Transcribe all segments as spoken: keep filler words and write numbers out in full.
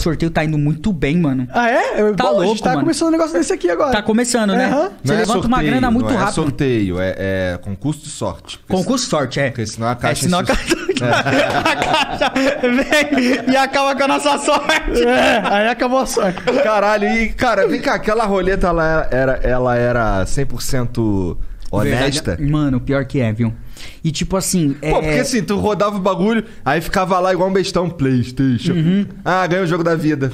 sorteio tá indo muito bem, mano. Ah, é? Eu, Tá bom, louco, a gente tá mano. começando um negócio desse aqui agora. Tá começando, né? Aham. Você Não é levanta sorteio, uma grana muito não rápido. É sorteio, é, é concurso de sorte. Porque Concurso sorte, é. Porque senão a caixa... É, senão a se- caixa... a caixa vem e acaba com a nossa sorte. É, aí acabou a sorte. Caralho, e cara, vem cá, aquela roleta ela era, ela era cem por cento honesta? Verdade. Mano, pior que é, viu? E tipo assim... Pô, é... porque assim, tu rodava o bagulho, aí ficava lá igual um bestão, PlayStation. Uhum. Ah, ganhou o jogo da vida.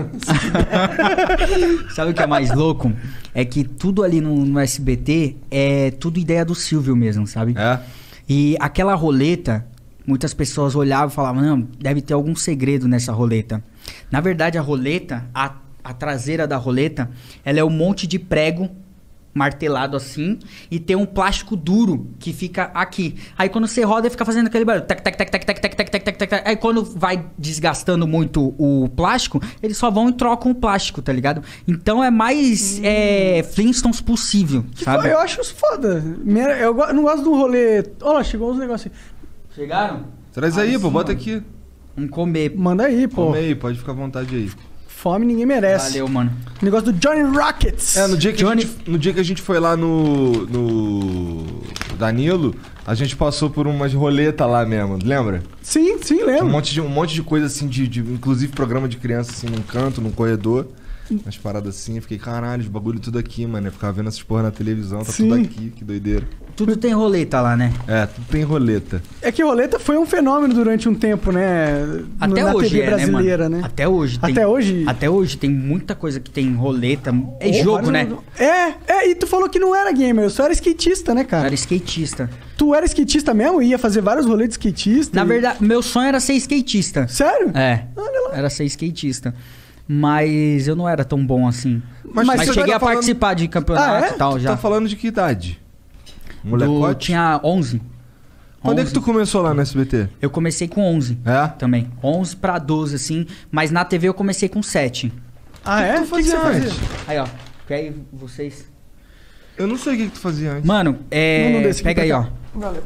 Sabe o que é mais louco? É que tudo ali no, no S B T é tudo ideia do Silvio mesmo, sabe? É? E aquela roleta, muitas pessoas olhavam e falavam, não, deve ter algum segredo nessa roleta. Na verdade, a roleta, a, a traseira da roleta, ela é um monte de prego martelado assim e tem um plástico duro que fica aqui. Aí quando você roda, fica fazendo aquele barulho. Tac, tac, tac, tac, tac, tac, tac, tac, tac, tac, tac. Aí quando vai desgastando muito o plástico, eles só vão e trocam o plástico, tá ligado? Então é mais hum. é, Flintstones possível, sabe? Eu acho isso foda. Minha- Eu go- não gosto de um rolê... Olha lá, chegou uns negócios aí. Chegaram? Traz aí, pô, bota aqui. Vamos comer. Manda aí, pô. Come aí, pode ficar à vontade aí. Fome ninguém merece. Valeu, mano. Negócio do Johnny Rockets. É, no dia que, Johnny- a, gente, no dia que a gente foi lá no, no Danilo, a gente passou por umas roletas lá mesmo, lembra? Sim, sim, Um lembro. monte de, um monte de coisa assim, de, de, inclusive programa de criança assim, num canto, num corredor. Umas paradas assim, eu fiquei, caralho, os bagulho tudo aqui, mano. Eu ficava vendo essas porra na televisão, tá Sim. tudo aqui, que doideira. Tudo tem roleta lá, né? É, tudo tem roleta. É que roleta foi um fenômeno durante um tempo, né? Até na hoje T V é, brasileira, né, mano? né? Até hoje tem. Até hoje? Até hoje tem muita coisa que tem roleta. É Ou jogo, vários- né? É, é, e tu falou que não era gamer, eu só era skatista, né, Eu cara? era skatista. Tu era skatista mesmo? Ia fazer vários rolês de skatista? Na e- verdade, meu sonho era ser skatista. Sério? É. Olha lá. Era ser skatista. Mas eu não era tão bom assim. Mas Mas, você cheguei tá a falando- participar de campeonato Ah, é? e tal Tu já. tá falando de que idade? Do, Molecote? tinha onze. Quando é que tu começou lá no S B T? Eu comecei com onze. É? Também. onze pra doze, assim. Mas na T V eu comecei com sete. Ah, é? tu O que, que você fazia fazia? antes? Aí, ó. Pega aí vocês. Eu não sei o que, que tu fazia antes. Mano, é. Manda um desse aqui Pega aí, pra ó. cá. Valeu.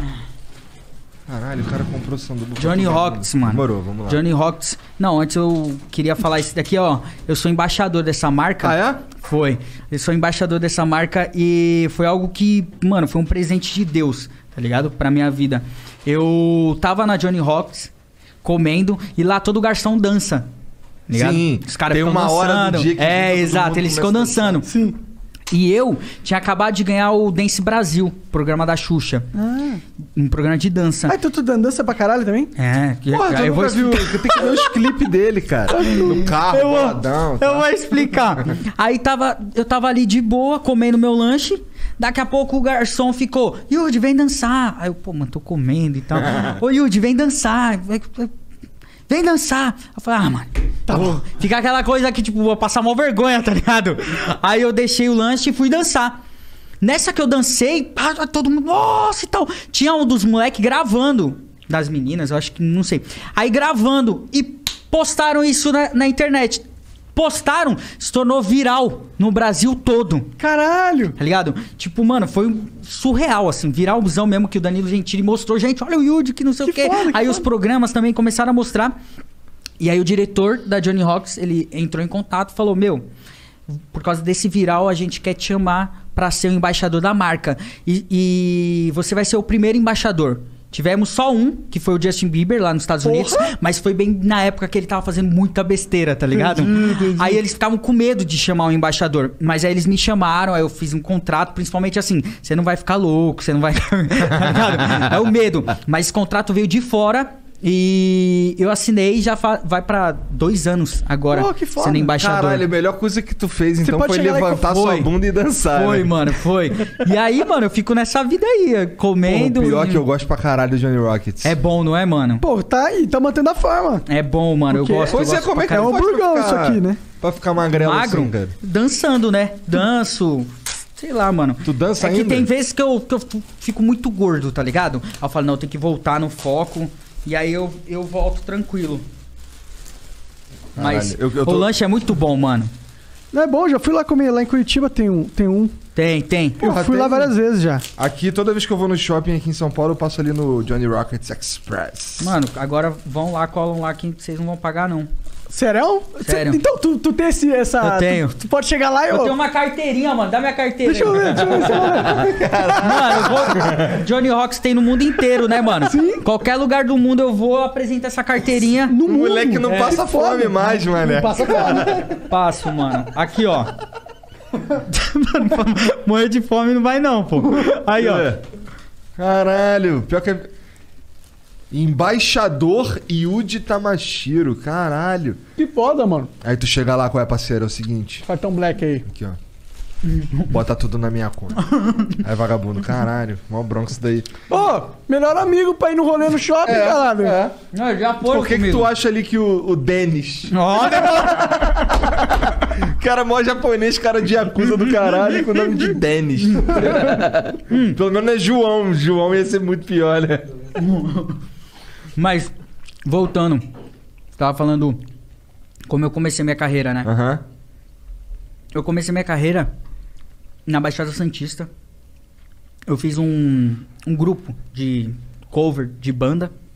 Caralho, o cara comprou sanduíche. Johnny Rockets, mano. Demorou, vamos lá. Johnny Rockets. Não, antes eu queria falar isso daqui, ó. Eu sou embaixador dessa marca. Ah, é? Foi. Eu sou embaixador dessa marca e foi algo que, mano, foi um presente de Deus, tá ligado? Pra minha vida. Eu tava na Johnny Rockets comendo e lá todo garçom dança. Ligado? Sim, Os caras tem ficam uma hora do dançando. dia que É, todo exato, mundo eles ficam começa a dançando. Sim. E eu tinha acabado de ganhar o Dance Brasil, programa da Xuxa. Ah. Um programa de dança. Ah, então tu dan- dança pra caralho também? É, que, Porra, tu aí eu vou nunca viu? explicar. Eu tenho que ver os clipes dele, cara. No carro, Eu vou- boladão. Eu vou explicar. Aí tava, eu tava ali de boa, comendo meu lanche. Daqui a pouco o garçom ficou, Yudi, vem dançar. Aí eu, pô, mano, tô comendo e tal. Ô, Yudi, vem dançar. Vem dançar. Eu falei, ah, mano, tá bom. Fica aquela coisa que, tipo, vou passar uma vergonha, tá ligado? Aí eu deixei o lanche e fui dançar. Nessa que eu dancei, pá, todo mundo, nossa e tal. Tinha um dos moleques gravando, das meninas, eu acho que, não sei. Aí gravando e postaram isso na, na internet. Postaram, se tornou viral no Brasil todo. Caralho! Tá ligado? Tipo, mano, foi um surreal, assim, viralzão mesmo que o Danilo Gentili mostrou. Gente, olha o Yudi, que não sei Que o quê. foda, que Aí os foda. programas também começaram a mostrar. E aí o diretor da Johnny Rockets, ele entrou em contato e falou, meu, por causa desse viral, a gente quer te chamar pra ser o embaixador da marca. E, e você vai ser o primeiro embaixador. Tivemos só um, que foi o Justin Bieber lá nos Estados Porra! Unidos, mas foi bem na época que ele tava fazendo muita besteira, tá ligado? Entendi, entendi. Aí eles ficavam com medo de chamar um embaixador, mas aí eles me chamaram, aí eu fiz um contrato, principalmente assim, você não vai ficar louco, você não vai... tá ligado? É o medo. Mas esse contrato veio de fora e eu assinei e já fa- vai pra dois anos agora, Pô, que foda. sendo embaixador. Caralho, a melhor coisa que tu fez, Você então, pode foi chegar lá e levantar foi. sua bunda e dançar. Foi, né? mano, foi. E aí, mano, eu fico nessa vida aí, comendo... Pô, pior e- que eu gosto pra caralho do Johnny Rockets. É bom, não é, mano? Pô, tá aí, tá mantendo a forma. É bom, mano, eu Porque- gosto. eu Pois é, gosto como é que pra É um faz pra burgão ficar- isso aqui, né? Pra ficar magrelo Magro, assim, cara. dançando, né? Danço, sei lá, mano. Tu dança é que ainda? tem vezes que eu, que eu fico muito gordo, tá ligado? Aí eu falo, não, eu tenho que voltar no foco. E aí eu, eu volto tranquilo. Mas Caralho, eu- eu tô- o lanche é muito bom, mano. Não é bom, já fui lá comer lá em Curitiba, tem um. Tem um. Tem, tem. Eu Porra, fui tem- lá várias vezes já. Aqui, toda vez que eu vou no shopping aqui em São Paulo, eu passo ali no Johnny Rockets Express. Mano, agora vão lá, colam lá que vocês não vão pagar, não. Sério? Sério. Cê- então, tu, tu tem esse, essa... Eu tenho. Tu, tu pode chegar lá e... Eu ó, tenho uma carteirinha, mano. Dá minha carteira. Deixa eu aí. ver, deixa eu ver. Deixa eu ver. Mano, eu vou... Johnny Rocks tem no mundo inteiro, né, mano? Sim. Qualquer lugar do mundo eu vou apresentar essa carteirinha. No O mundo. moleque não É. passa Que fome foda. mais, mané. Passa fome. Passo, mano. Aqui, ó. Mano, morrer de fome não vai não, pô. Aí, ó. Caralho, pior que é... Embaixador Yuji Tamashiro, caralho. Que foda, mano. Aí tu chega lá, qual é, parceiro? É o seguinte. Cartão black aí. Aqui, ó. Bota tudo na minha conta. Aí, vagabundo, caralho. Mó bronco isso daí. Ô, melhor amigo pra ir no rolê no shopping, caralho. É. Não, já foi Por que, que comigo. tu acha ali que o, o Denis, Olha, cara mó japonês, cara de Yakuza do caralho, com o nome de Denis? Pelo menos é João. João ia ser muito pior, né? Mas, voltando. Tava falando como eu comecei minha carreira, né? Aham. Eu comecei minha carreira na Baixada Santista. Eu fiz um, um grupo de cover de banda.